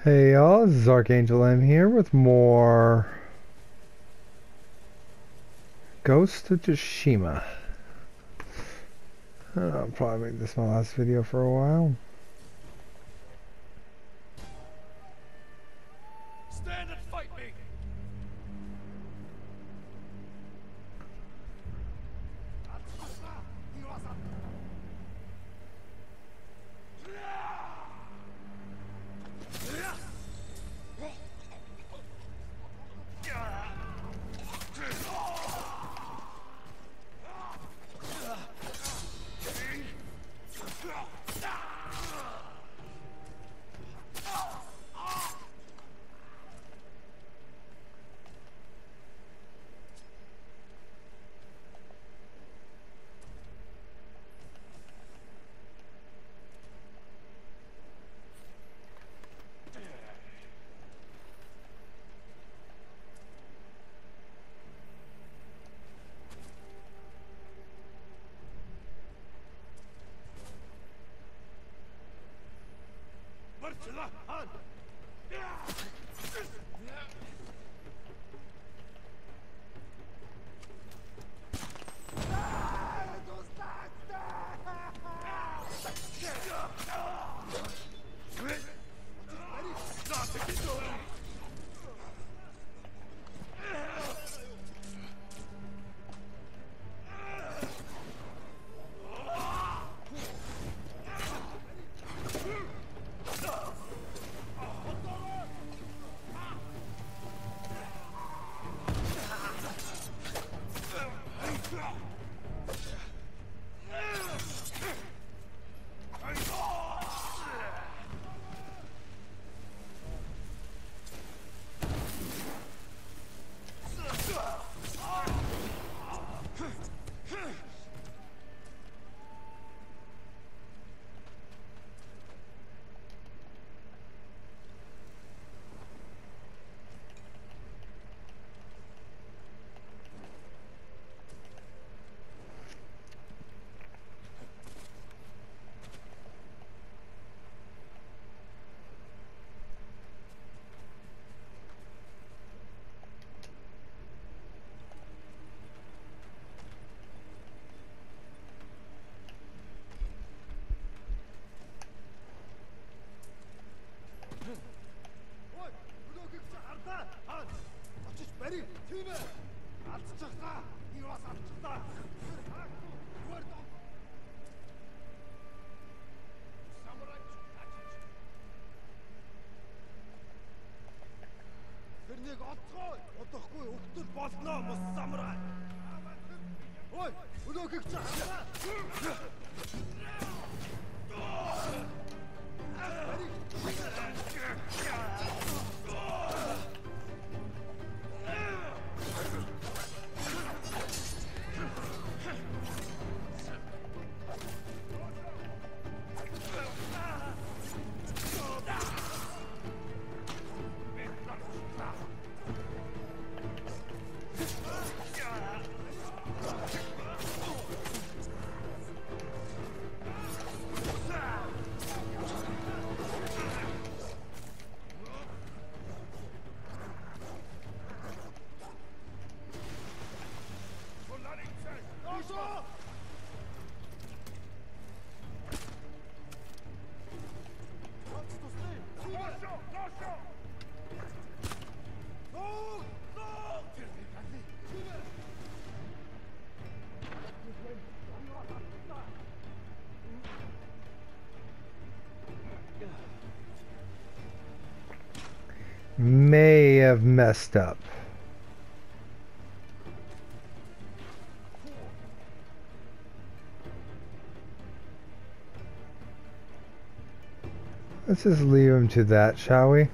Hey y'all, this is Archangel M here with more Ghost of Tsushima. I'll probably make this my last video for a while. Stand and fight me! Тэрнийг олцгоо удахгүй өгтөл болно мос самурай. Ой, өнөөхийг чи хаа. May have messed up. Let's just leave him to that, shall we?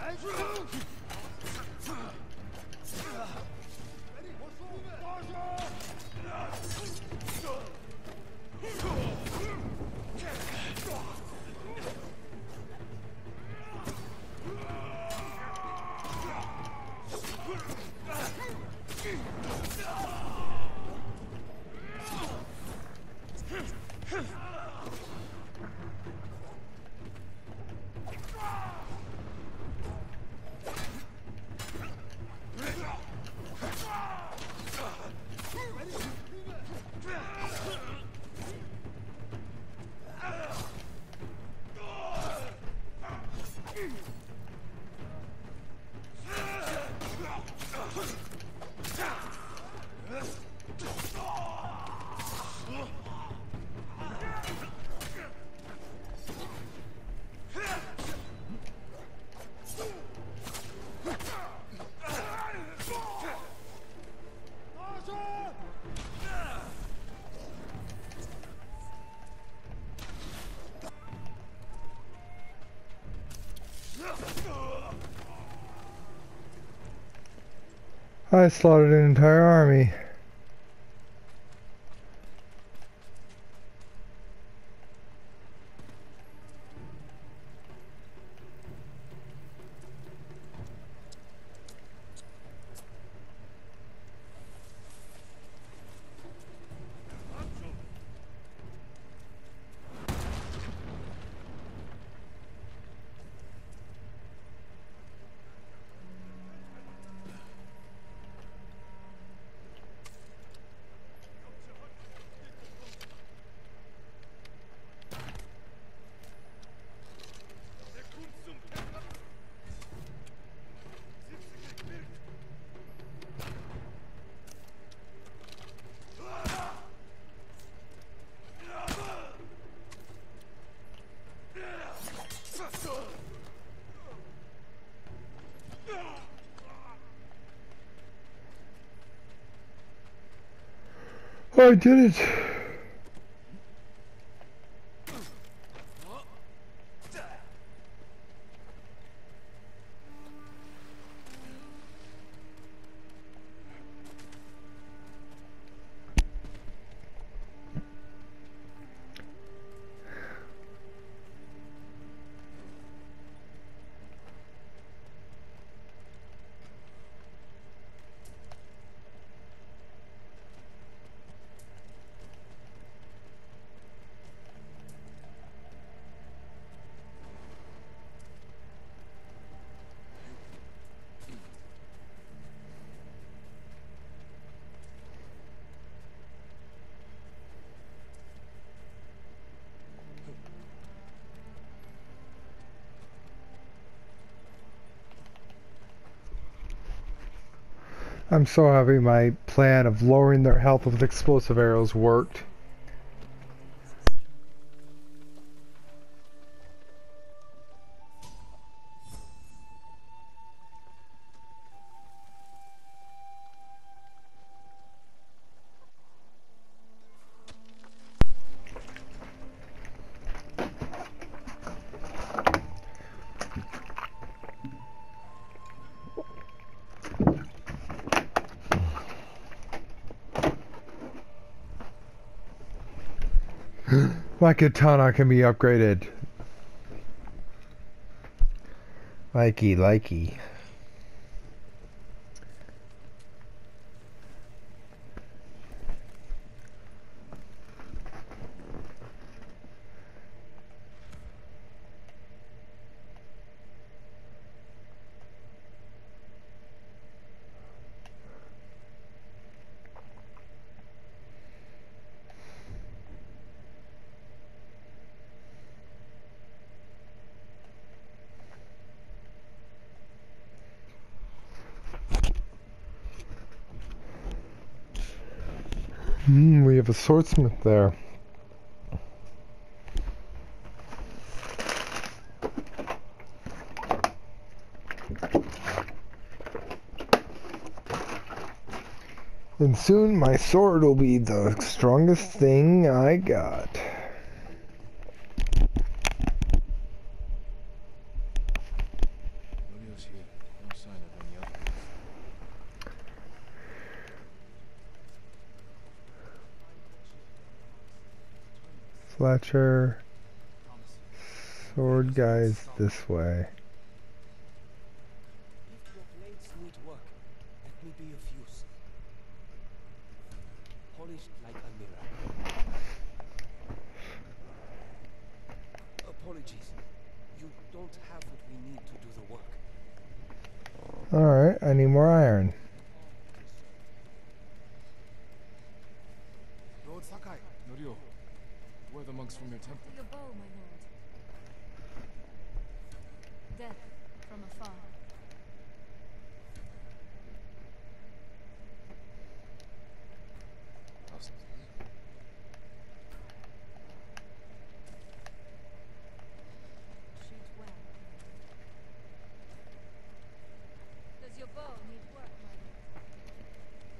I slaughtered an entire army. Oh, I did it! I'm so happy my plan of lowering their health with explosive arrows worked. My katana can be upgraded. Likey. We have a swordsmith there. And soon my sword will be the strongest thing I got. Fletcher. Sword guys this way. If your blades need work, let me be of use. Polished like a mirror. Apologies. You don't have what we need to do the work. Alright, I need more iron. Lord Sakai, Norio, where are the monks from your temple? Your bow, my lord. Death from afar. Shoot well. Does your bow need work, my lord?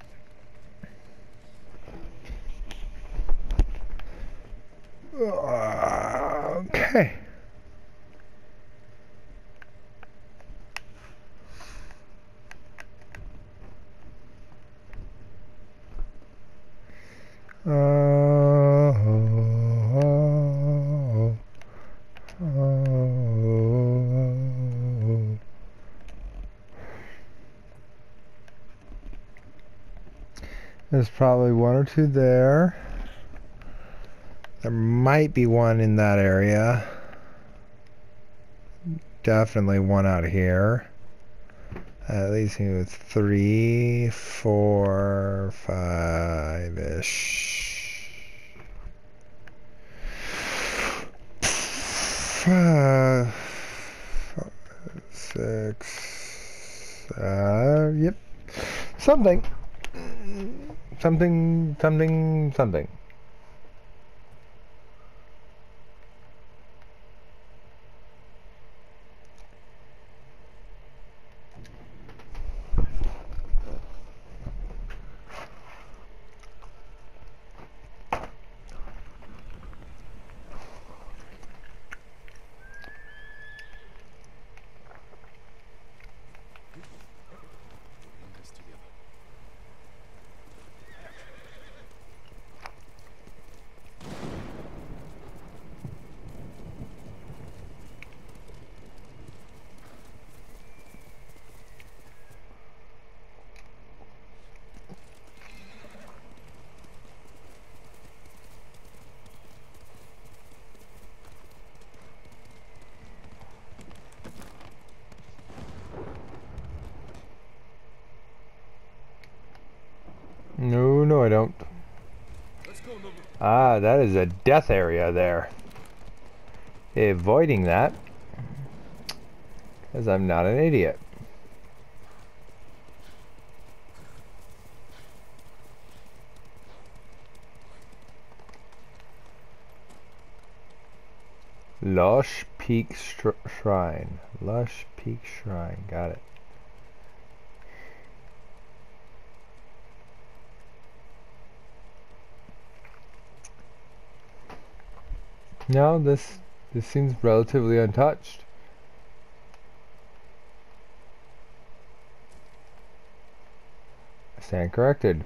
Okay. There's probably one or two there. There might be one in that area. Definitely one out here. At least it was 3, 4, 5-ish. 5, 6. Yep. Something. Something. Putting this together. No, I don't. Let's go, Nobu. Ah, that is a death area there. Avoiding that, because I'm not an idiot. Lush Peak Shrine. Lush Peak Shrine. Got it. No, this seems relatively untouched. I stand corrected.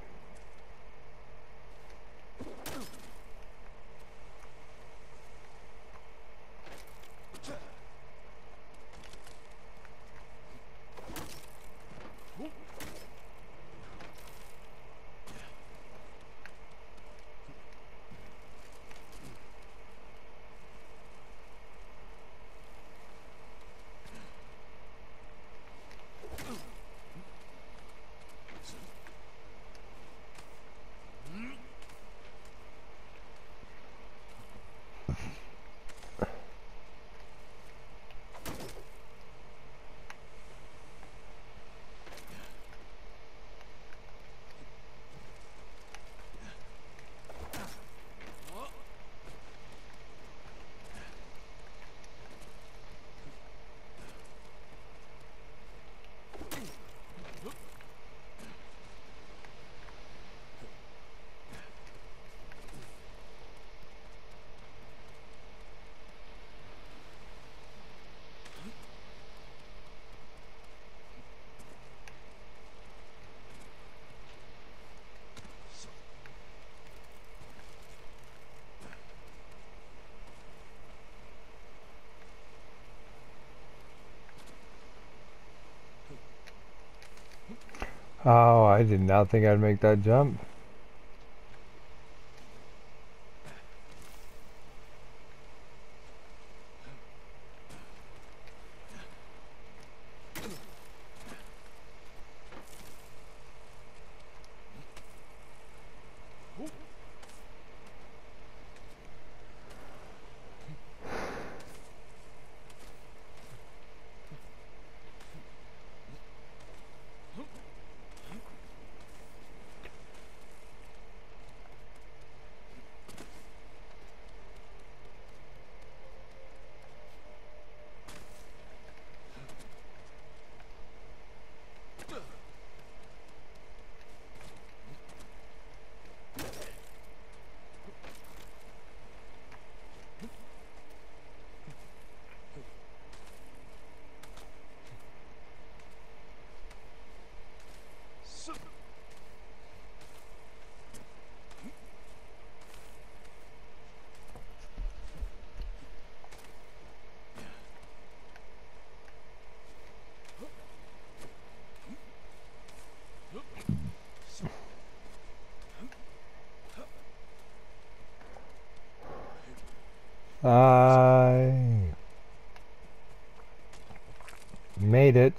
Oh, I did not think I'd make that jump. I made it.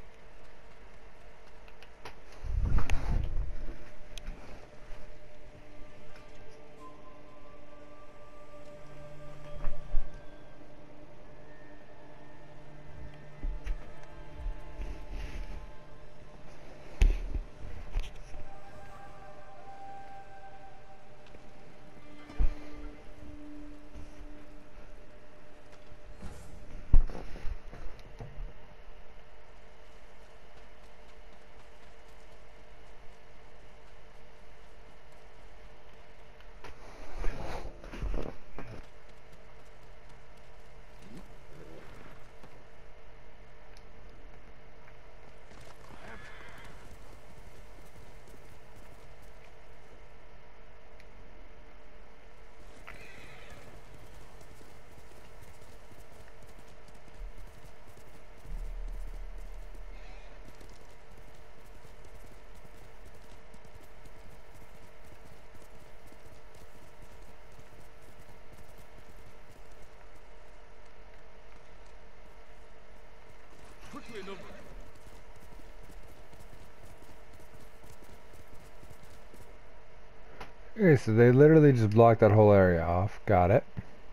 Quickly, Nova. Okay, so they literally just blocked that whole area off. Got it.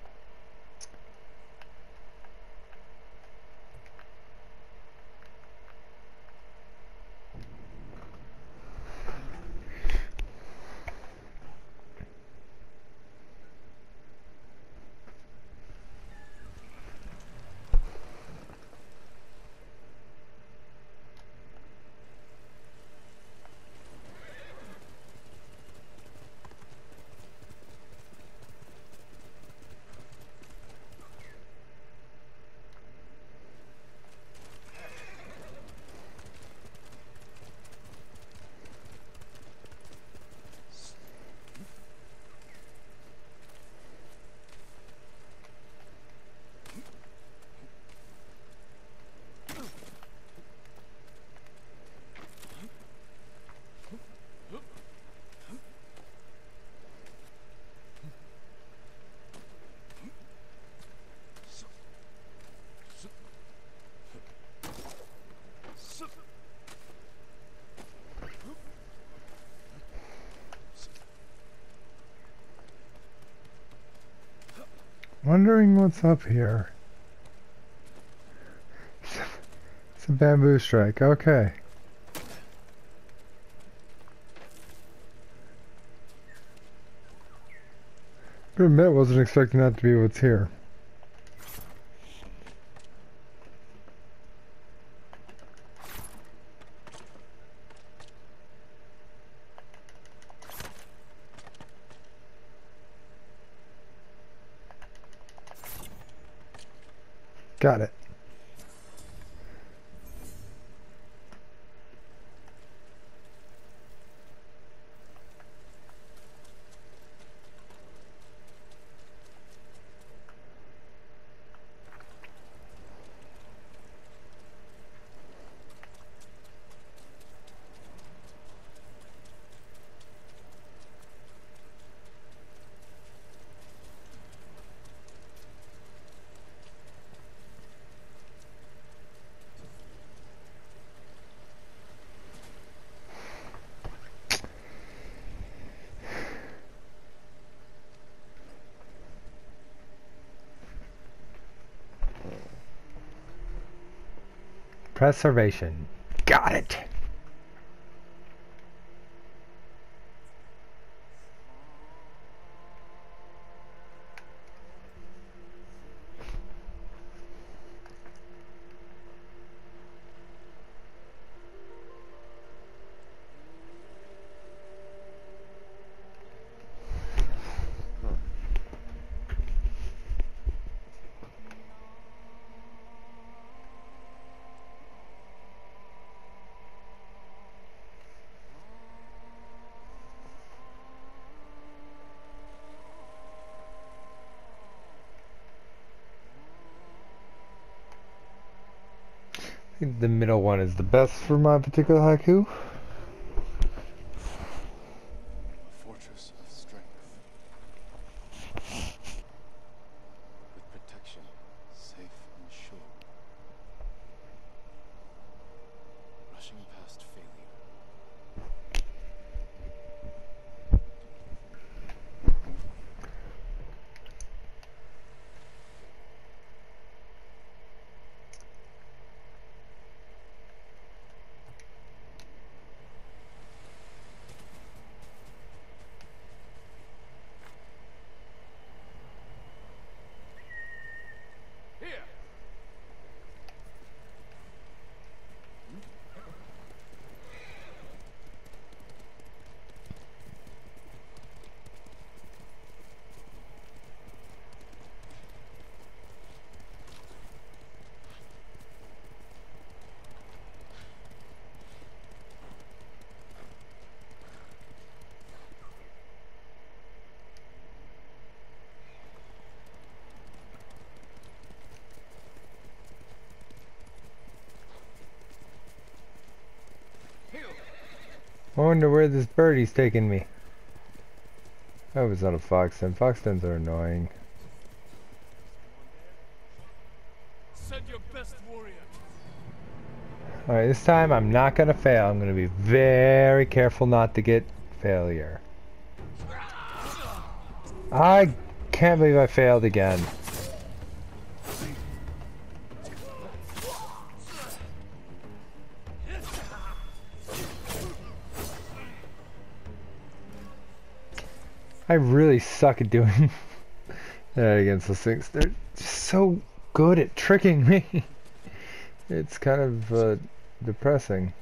Wondering what's up here. It's a bamboo strike. Okay. I admit, wasn't expecting that to be what's here. Got it. Preservation. Got it. I think the middle one is the best for my particular haiku. Fortress of strength. With protection, safe and sure. Rushing past failure. Here! I wonder where this birdie's taking me. I hope it's not a foxden. Foxdens are annoying. Send your best warrior. Alright, this time I'm not gonna fail. I'm gonna be very careful not to get failure. I can't believe I failed again. I really suck at doing that against those things. They're just so good at tricking me. It's kind of depressing.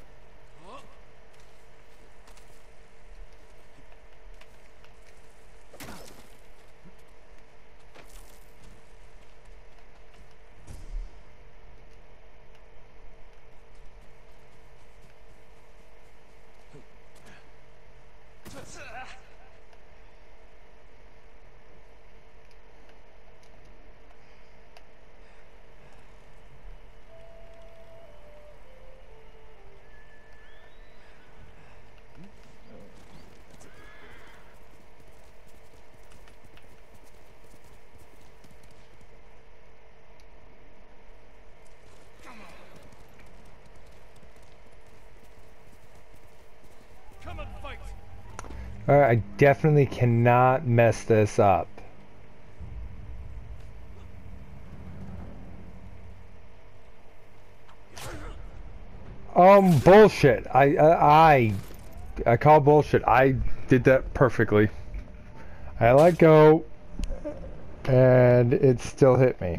Come and fight. Alright, I definitely cannot mess this up. Bullshit. I call bullshit. I did that perfectly. I let go, and it still hit me.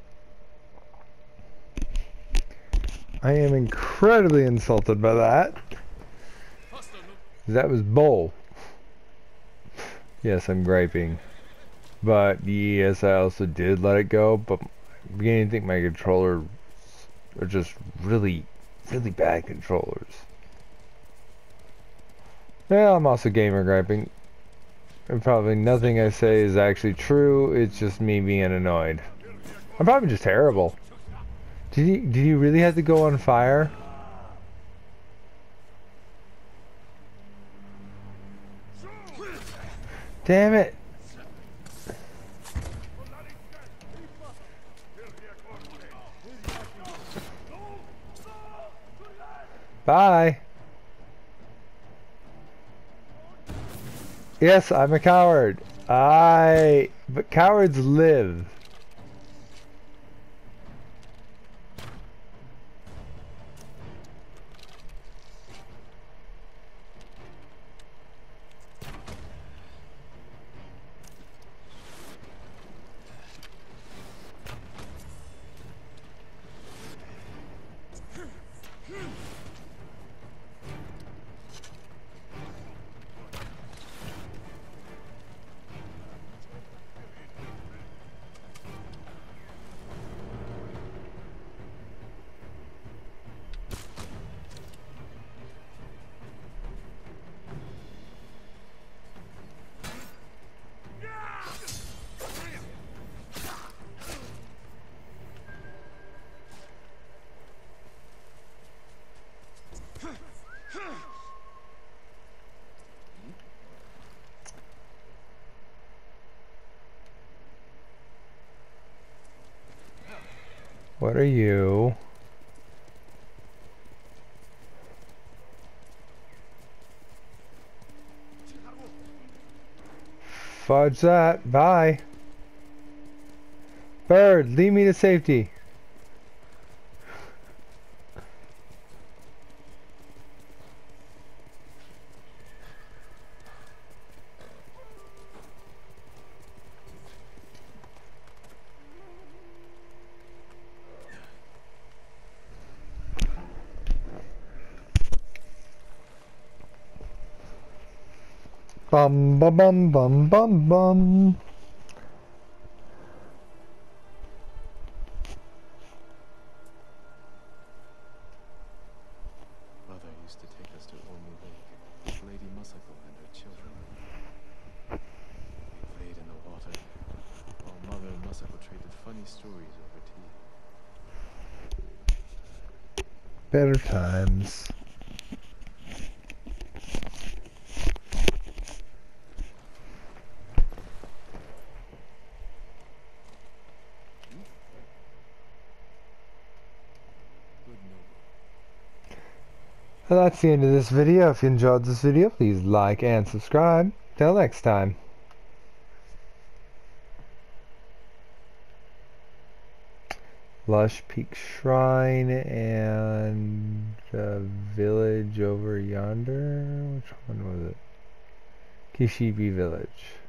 I am incredibly insulted by that. That was bull. Yes, I'm griping. But yes, I also did let it go, but I'm beginning to think my controllers are just really bad controllers. Yeah, I'm also gamer griping. And probably nothing I say is actually true, it's just me being annoyed. I'm probably just terrible. Did you really have to go on fire? Damn it! Bye! Yes, I'm a coward. But cowards live. What are you? Fudge that. Bye. Bird, lead me to safety. Bum bum bum bum bum bum. Mother used to take us to Ormu Lake with Lady Masako and her children. We played in the water, while Mother and Masako traded funny stories over tea. Better times. Good Nobu. Well, that's the end of this video. If you enjoyed this video, please like and subscribe. Till next time. Lush Peak Shrine and the village over yonder. Which one was it? Kishibe Village.